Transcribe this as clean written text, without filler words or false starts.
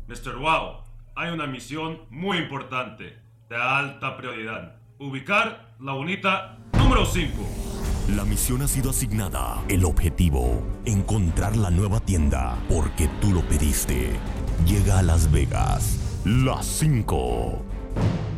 Mr. Wow, hay una misión muy importante, de alta prioridad. Ubicar la bonita número 5. La misión ha sido asignada. El objetivo, encontrar la nueva tienda, porque tú lo pediste. Llega a Las Vegas, la 5.